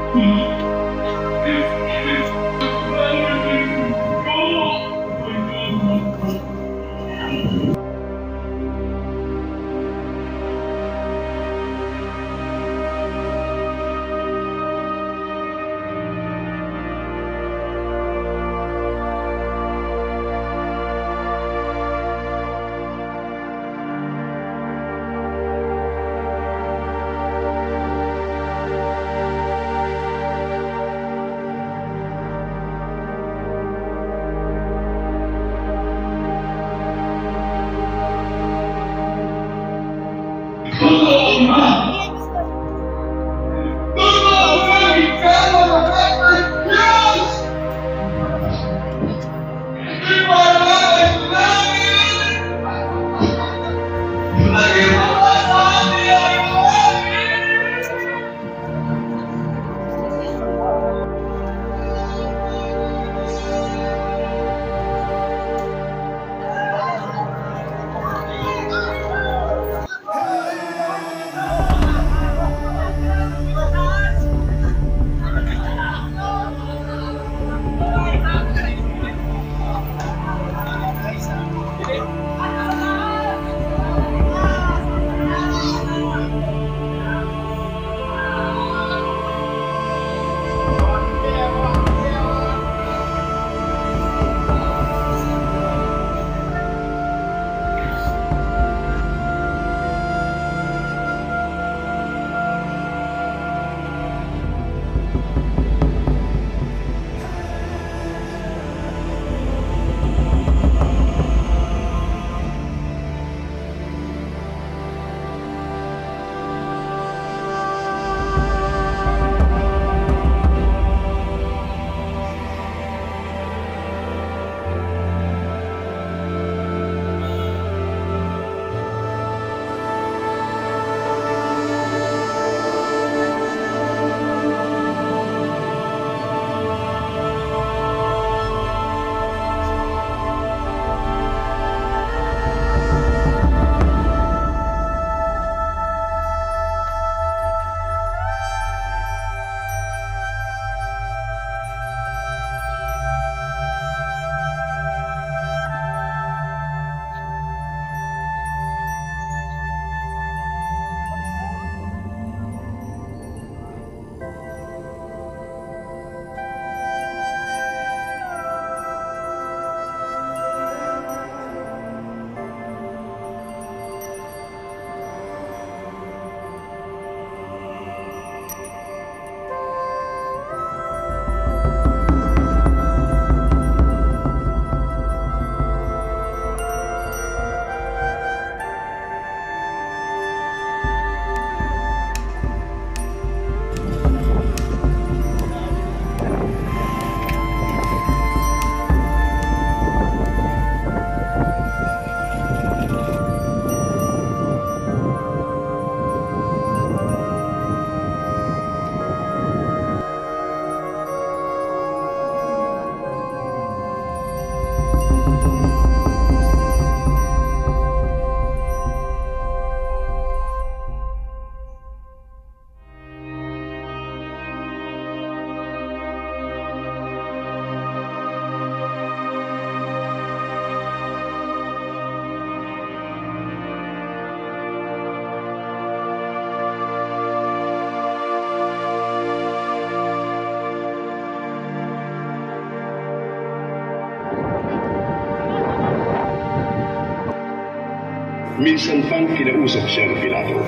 Minsan pang kinausap siya ng Pilato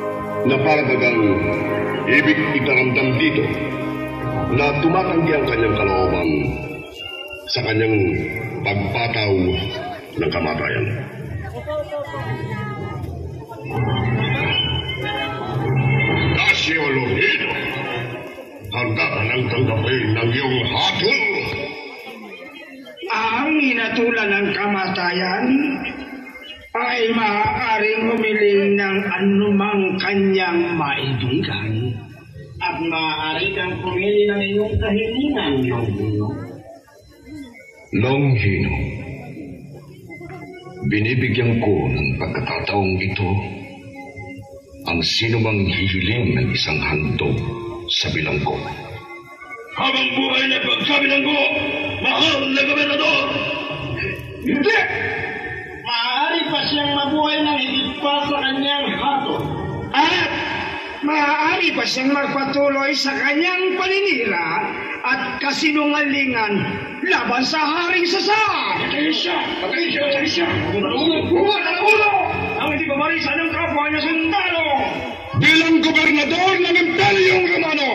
na para bagang ibig iparamdam dito na tumatanggi ang kanyang kalooban sa kanyang pagpataw ng kamatayan. Dasyo Longhino, handa ka nang tanggapin ng iyong hatol. Ang hinatulan ng kamatayan ay maaaring humiling ng anumang kanyang maibigan at maaari kang pumili ng iyong kahilingan, Longhino. Longhino, binibigyan ko ng pagkakataong ito ang sinumang hihiling ng isang handog sa bilanggo. habang buhay na pagsabihan ko, mahal na gobernador. Hindi! Maaari pa siyang mabuhay ng higit pa sa kanyang hatol. At maaari pa siyang magpatuloy sa kanyang paninira at kasinungalingan laban sa Haring Sasar. Patayin siya! Patayin siya! Patayin siya! Buwan ang ulo! Ang hindi pamarisa ng kapwa niya sundalo! Bilang gobernador ng Imperyong Romano,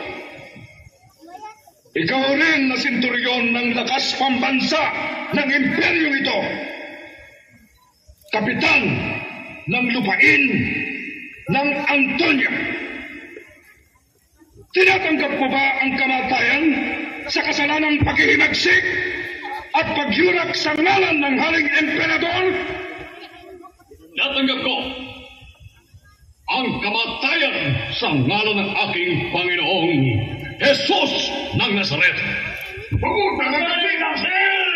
ikaw rin na senturyon ng lakas pambansa ng imperyong ito. Kapitan ng lupain ng Antonia. Tinatanggap mo ba ang kamatayan sa kasalanang paghihimagsik at pagyurak sa ngalan ng Haring Emperador? Natanggap ko ang kamatayan sa ngalan ng aking Panginoong Jesus ng Nazaret. Pumunta na natin ang sel!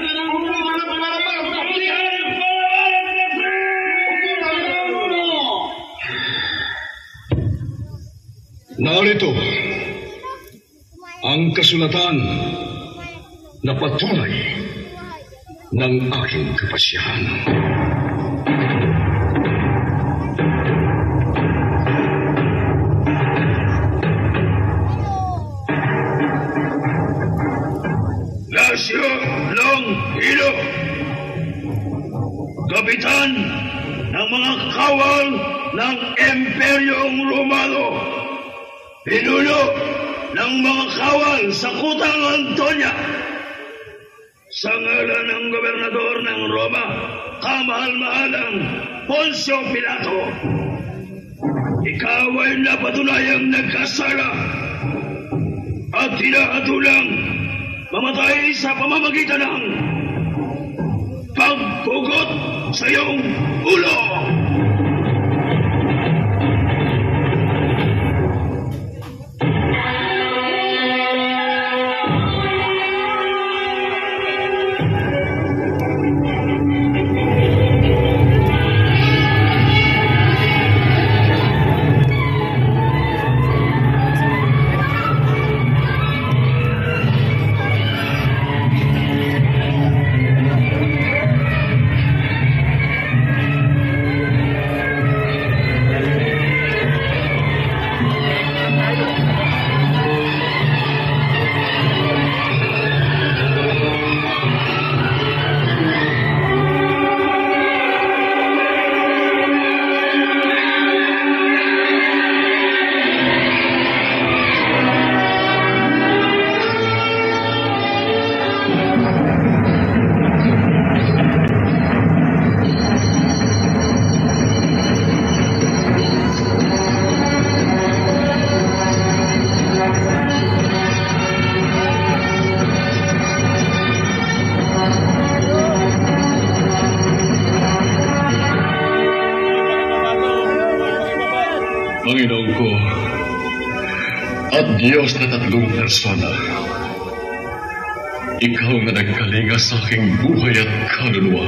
Narito ang kasulatan na patunay ng aking kapasyahan. Lasio Longhilo, Kapitan ng mga kawal ng Imperyong Romano, pinuno ng mga kawal sa Kutang Antonia, sa ngalan ng gobernador ng Roma, kamahal-mahalang Poncio Pilato, ikaw ay napatunayang nagkasala at hinahatulang mamatay sa pamamagitan ng pagpugot sa iyong ulo. Panginoon ko at Diyos na tatlong persona, ikaw na nagkalinga sa aking buhay at kaluluwa.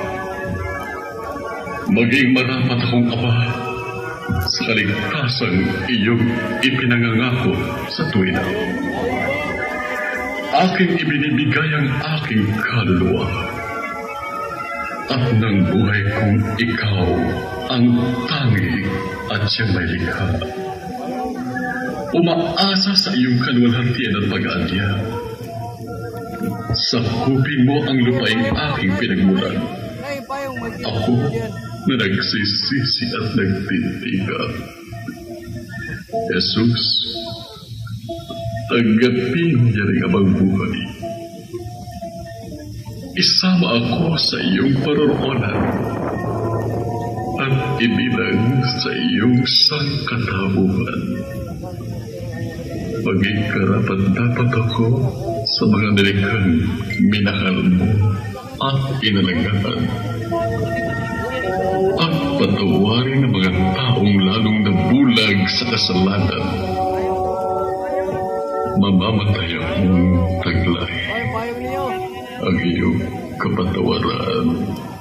Maging marapat akong Ama sa kaligtasang iyong ipinangangako sa tuwina. Aking ibinibigay ang aking kaluluwa at ng buhay kong ikaw ang tangi at siyang may likha. Umaasa sa iyong kaluwalhatian at pag-alya. Sakupin mo ang lupaing aking pinagmulan. Ako na nagsisisi at nagtitigan. Jesus, tanggapin niya rin ang buhay. Isama ako sa iyong paroroonan at ibilang sa iyong sangkatauhan. Maging karapat-dapat ako sa mga nilikhang minahal mo at inalangaan. At patawarin ang mga taong lalong nabulag sa kasalanan. Mamamatay akong taglay ang iyong kapatawaran.